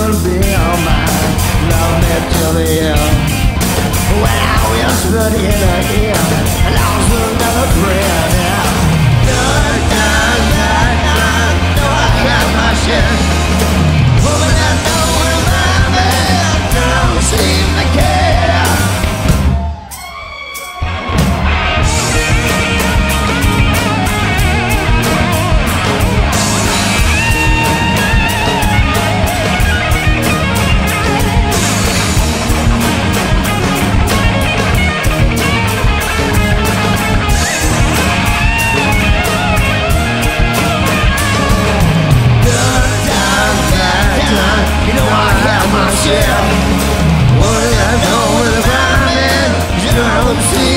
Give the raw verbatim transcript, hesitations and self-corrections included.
will be all mine. Love me till the end. When I whispered in her ear, I lost another friend. Dun, dun, dun, dun, know I got my share. Woman, I know what about me, don't seem to care. You know I have my share. What did I know about me? You don't see